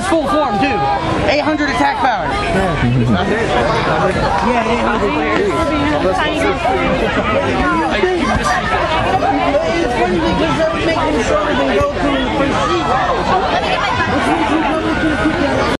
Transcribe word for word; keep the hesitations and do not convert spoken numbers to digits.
full form too. eight hundred attack power. Yeah, eight hundred. It's funny because that would make him stronger than Goku in the first season.